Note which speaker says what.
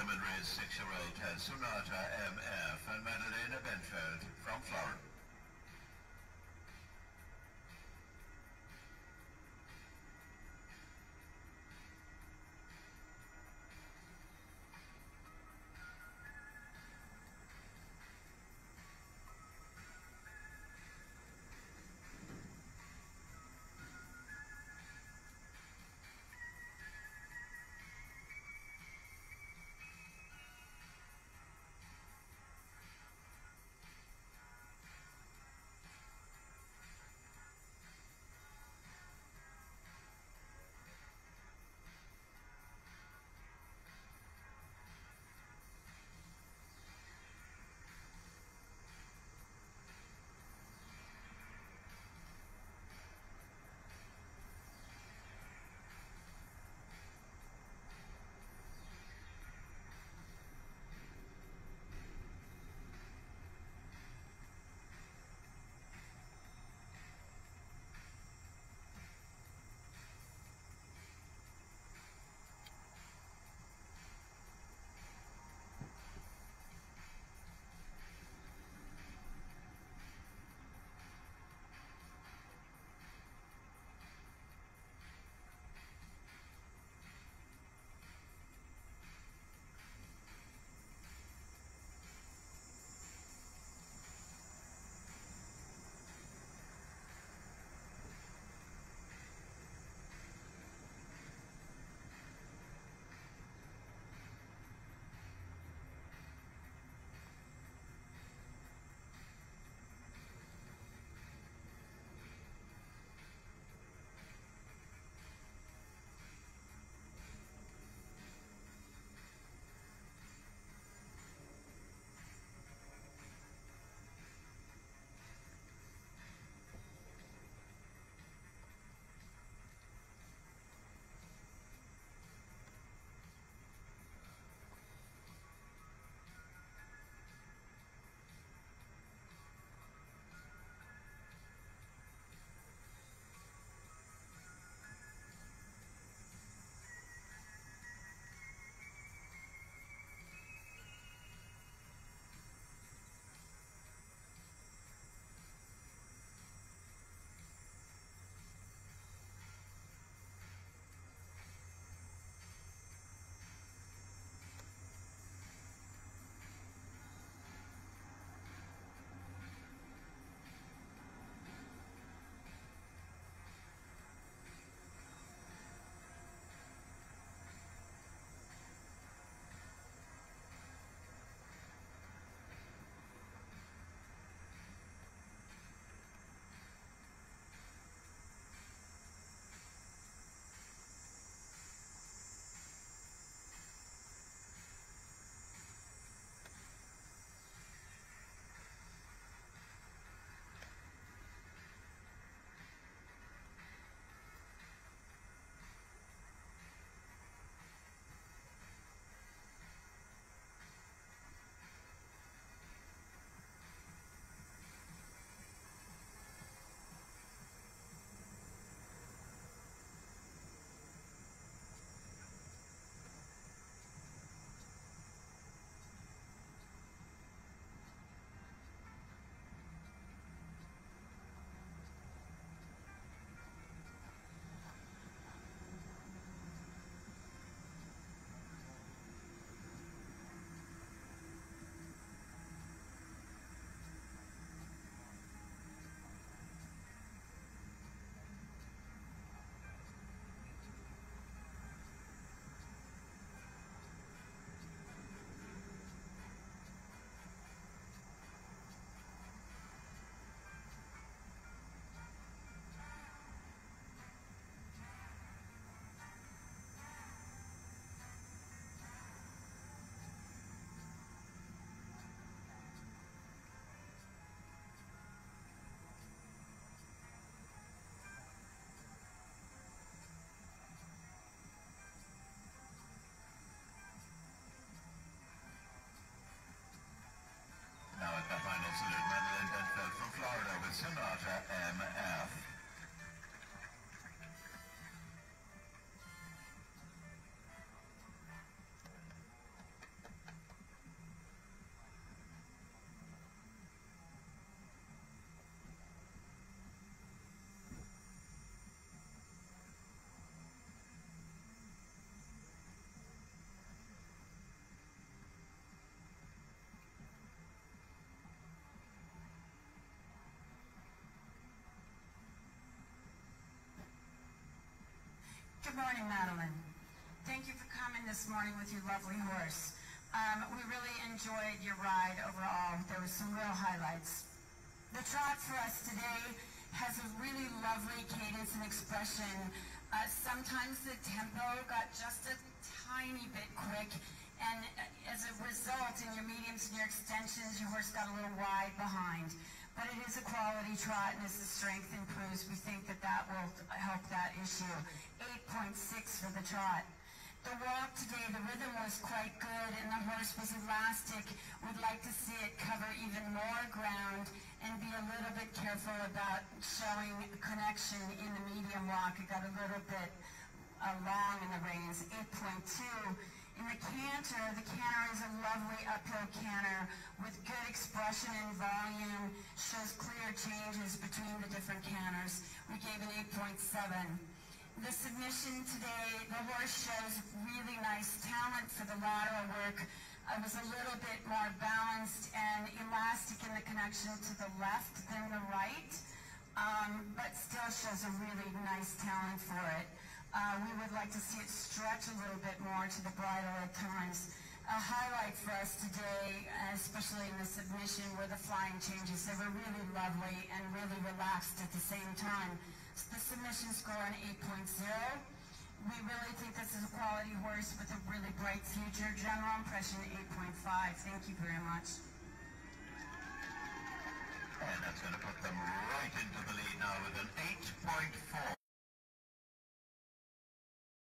Speaker 1: women raised 6-year-old Sonata M.F. and Madalena Benfeld from Florida.
Speaker 2: morning, Madeline. Thank you for coming this morning with your lovely horse. We really enjoyed your ride overall. There were some real highlights. The trot for us today has a really lovely cadence and expression. Sometimes the tempo got just a tiny bit quick, and as a result, in your mediums and your extensions, your horse got a little wide behind. But it is a quality trot, and as the strength improves, we think that that will help that issue. 8.6 for the trot. The walk today, the rhythm was quite good, and the horse was elastic. We'd like to see it cover even more ground and be a little bit careful about showing connection in the medium walk. It got a little bit long in the reins. 8.2. In the canter is a lovely uphill canter with good expression and volume, shows clear changes between the different canters. We gave an 8.7. The submission today, the horse shows really nice talent for the lateral work. It was a little bit more balanced and elastic in the connection to the left than the right, but still shows a really nice talent for it. We would like to see it stretch a little bit more to the bridle at times. A highlight for us today, especially in the submission, were the flying changes. They were really lovely and really relaxed at the same time. The submission score an 8.0. We really think this is a quality horse with a really bright future. General impression 8.5. Thank you very much.
Speaker 1: And that's going to put them right into the lead now with an 8.4.